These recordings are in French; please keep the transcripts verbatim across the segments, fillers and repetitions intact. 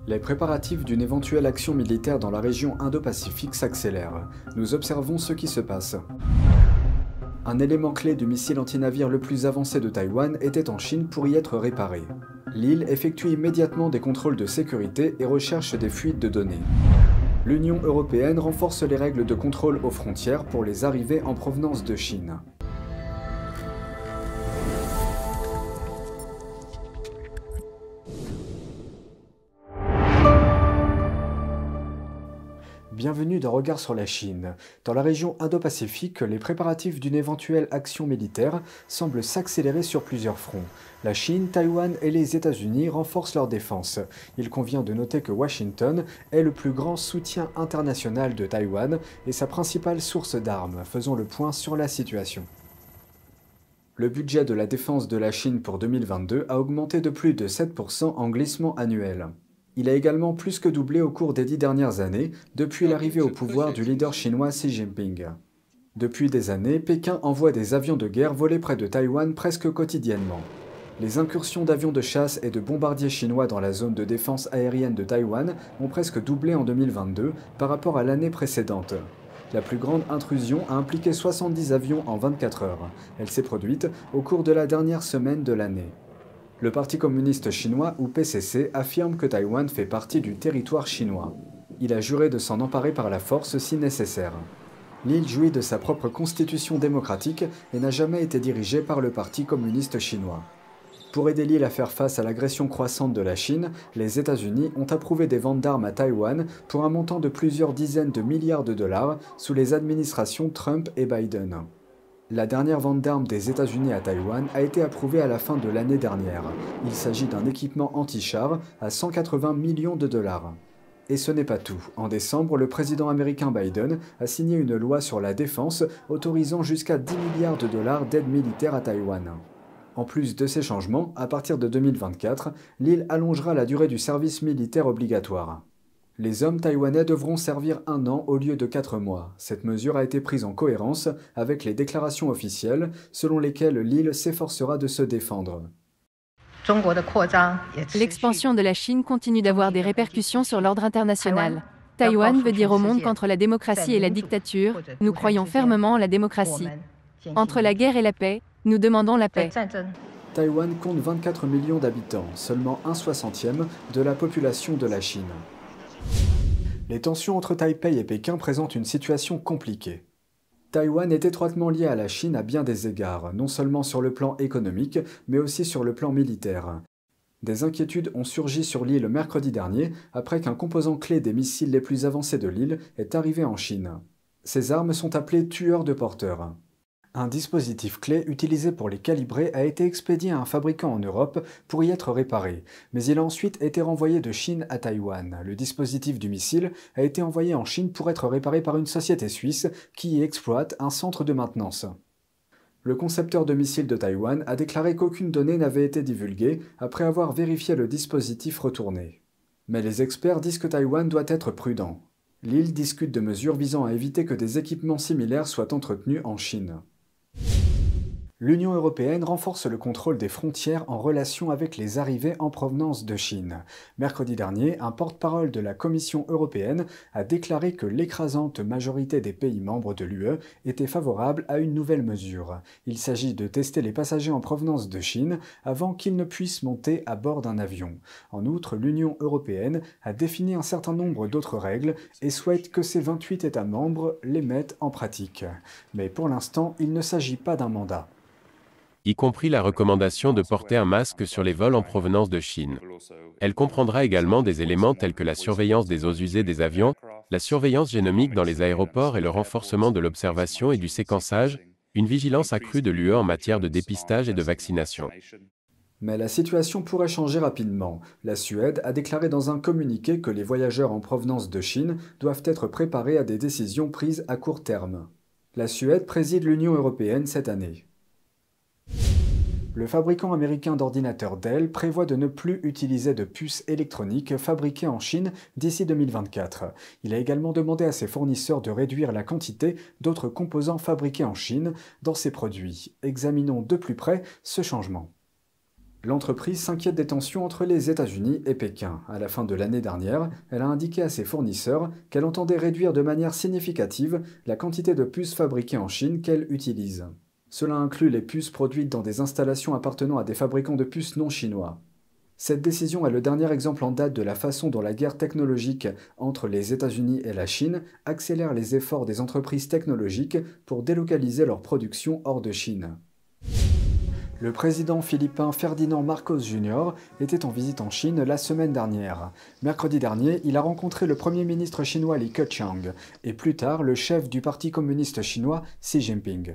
Les préparatifs d'une éventuelle action militaire dans la région Indo-Pacifique s'accélèrent. Nous observons ce qui se passe. Un élément clé du missile antinavire le plus avancé de Taïwan était en Chine pour y être réparé. L'île effectue immédiatement des contrôles de sécurité et recherche des fuites de données. L'Union européenne renforce les règles de contrôle aux frontières pour les arrivées en provenance de Chine. Bienvenue dans Regard sur la Chine. Dans la région Indo-Pacifique, les préparatifs d'une éventuelle action militaire semblent s'accélérer sur plusieurs fronts. La Chine, Taïwan et les États-Unis renforcent leur défense. Il convient de noter que Washington est le plus grand soutien international de Taïwan et sa principale source d'armes. Faisons le point sur la situation. Le budget de la défense de la Chine pour deux mille vingt-deux a augmenté de plus de sept pour cent en glissement annuel. Il a également plus que doublé au cours des dix dernières années, depuis l'arrivée au pouvoir du leader chinois Xi Jinping. Depuis des années, Pékin envoie des avions de guerre voler près de Taïwan presque quotidiennement. Les incursions d'avions de chasse et de bombardiers chinois dans la zone de défense aérienne de Taïwan ont presque doublé en deux mille vingt-deux par rapport à l'année précédente. La plus grande intrusion a impliqué soixante-dix avions en vingt-quatre heures. Elle s'est produite au cours de la dernière semaine de l'année. Le Parti communiste chinois, ou P C C, affirme que Taïwan fait partie du territoire chinois. Il a juré de s'en emparer par la force si nécessaire. L'île jouit de sa propre constitution démocratique et n'a jamais été dirigée par le Parti communiste chinois. Pour aider l'île à faire face à l'agression croissante de la Chine, les États-Unis ont approuvé des ventes d'armes à Taïwan pour un montant de plusieurs dizaines de milliards de dollars sous les administrations Trump et Biden. La dernière vente d'armes des États-Unis à Taïwan a été approuvée à la fin de l'année dernière. Il s'agit d'un équipement anti-char à cent quatre-vingts millions de dollars. Et ce n'est pas tout. En décembre, le président américain Biden a signé une loi sur la défense autorisant jusqu'à dix milliards de dollars d'aide militaire à Taïwan. En plus de ces changements, à partir de deux mille vingt-quatre, l'île allongera la durée du service militaire obligatoire. Les hommes taïwanais devront servir un an au lieu de quatre mois. Cette mesure a été prise en cohérence avec les déclarations officielles selon lesquelles l'île s'efforcera de se défendre. L'expansion de la Chine continue d'avoir des répercussions sur l'ordre international. Taïwan veut dire au monde qu'entre la démocratie et la dictature, nous croyons fermement en la démocratie. Entre la guerre et la paix, nous demandons la paix. Taïwan compte vingt-quatre millions d'habitants, seulement un soixantième de la population de la Chine. Les tensions entre Taipei et Pékin présentent une situation compliquée. Taïwan est étroitement lié à la Chine à bien des égards, non seulement sur le plan économique, mais aussi sur le plan militaire. Des inquiétudes ont surgi sur l'île mercredi dernier, après qu'un composant clé des missiles les plus avancés de l'île est arrivé en Chine. Ces armes sont appelées tueurs de porteurs. Un dispositif clé utilisé pour les calibrer a été expédié à un fabricant en Europe pour y être réparé, mais il a ensuite été renvoyé de Chine à Taïwan. Le dispositif du missile a été envoyé en Chine pour être réparé par une société suisse qui y exploite un centre de maintenance. Le concepteur de missiles de Taïwan a déclaré qu'aucune donnée n'avait été divulguée après avoir vérifié le dispositif retourné. Mais les experts disent que Taïwan doit être prudent. L'île discute de mesures visant à éviter que des équipements similaires soient entretenus en Chine. L'Union européenne renforce le contrôle des frontières en relation avec les arrivées en provenance de Chine. Mercredi dernier, un porte-parole de la Commission européenne a déclaré que l'écrasante majorité des pays membres de l'U E était favorable à une nouvelle mesure. Il s'agit de tester les passagers en provenance de Chine avant qu'ils ne puissent monter à bord d'un avion. En outre, l'Union européenne a défini un certain nombre d'autres règles et souhaite que ses vingt-huit États membres les mettent en pratique. Mais pour l'instant, il ne s'agit pas d'un mandat. Y compris la recommandation de porter un masque sur les vols en provenance de Chine. Elle comprendra également des éléments tels que la surveillance des eaux usées des avions, la surveillance génomique dans les aéroports et le renforcement de l'observation et du séquençage, une vigilance accrue de l'U E en matière de dépistage et de vaccination. Mais la situation pourrait changer rapidement. La Suède a déclaré dans un communiqué que les voyageurs en provenance de Chine doivent être préparés à des décisions prises à court terme. La Suède préside l'Union européenne cette année. Le fabricant américain d'ordinateurs Dell prévoit de ne plus utiliser de puces électroniques fabriquées en Chine d'ici deux mille vingt-quatre. Il a également demandé à ses fournisseurs de réduire la quantité d'autres composants fabriqués en Chine dans ses produits. Examinons de plus près ce changement. L'entreprise s'inquiète des tensions entre les États-Unis et Pékin. À la fin de l'année dernière, elle a indiqué à ses fournisseurs qu'elle entendait réduire de manière significative la quantité de puces fabriquées en Chine qu'elle utilise. Cela inclut les puces produites dans des installations appartenant à des fabricants de puces non chinois. Cette décision est le dernier exemple en date de la façon dont la guerre technologique entre les États-Unis et la Chine accélère les efforts des entreprises technologiques pour délocaliser leur production hors de Chine. Le président philippin Ferdinand Marcos Junior était en visite en Chine la semaine dernière. Mercredi dernier, il a rencontré le premier ministre chinois Li Keqiang et plus tard le chef du Parti communiste chinois Xi Jinping.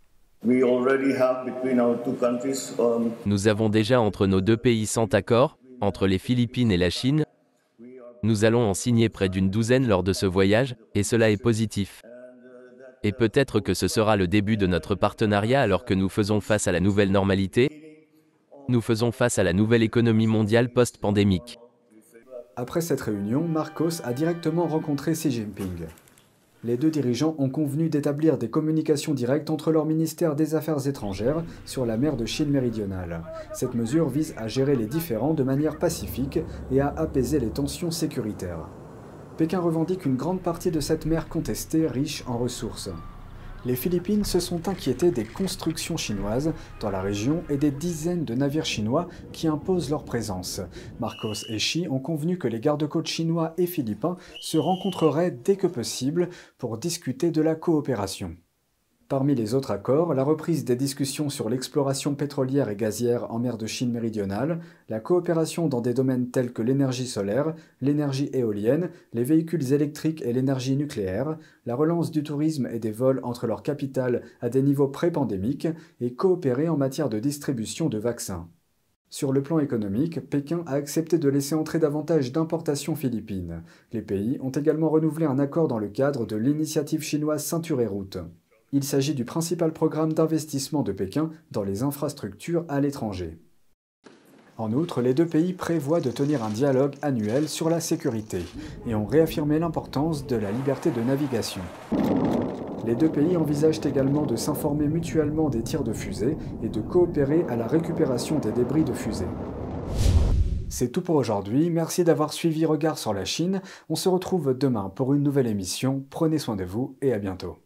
Nous avons déjà entre nos deux pays cent accords, entre les Philippines et la Chine. Nous allons en signer près d'une douzaine lors de ce voyage, et cela est positif. Et peut-être que ce sera le début de notre partenariat alors que nous faisons face à la nouvelle normalité. Nous faisons face à la nouvelle économie mondiale post-pandémique. Après cette réunion, Marcos a directement rencontré Xi Jinping. Les deux dirigeants ont convenu d'établir des communications directes entre leurs ministères des Affaires étrangères sur la mer de Chine méridionale. Cette mesure vise à gérer les différends de manière pacifique et à apaiser les tensions sécuritaires. Pékin revendique une grande partie de cette mer contestée, riche en ressources. Les Philippines se sont inquiétées des constructions chinoises dans la région et des dizaines de navires chinois qui imposent leur présence. Marcos et Xi ont convenu que les gardes-côtes chinois et philippins se rencontreraient dès que possible pour discuter de la coopération. Parmi les autres accords, la reprise des discussions sur l'exploration pétrolière et gazière en mer de Chine méridionale, la coopération dans des domaines tels que l'énergie solaire, l'énergie éolienne, les véhicules électriques et l'énergie nucléaire, la relance du tourisme et des vols entre leurs capitales à des niveaux pré-pandémiques et coopérer en matière de distribution de vaccins. Sur le plan économique, Pékin a accepté de laisser entrer davantage d'importations philippines. Les pays ont également renouvelé un accord dans le cadre de l'initiative chinoise Ceinture et Route. Il s'agit du principal programme d'investissement de Pékin dans les infrastructures à l'étranger. En outre, les deux pays prévoient de tenir un dialogue annuel sur la sécurité et ont réaffirmé l'importance de la liberté de navigation. Les deux pays envisagent également de s'informer mutuellement des tirs de fusées et de coopérer à la récupération des débris de fusées. C'est tout pour aujourd'hui, merci d'avoir suivi Regard sur la Chine. On se retrouve demain pour une nouvelle émission. Prenez soin de vous et à bientôt.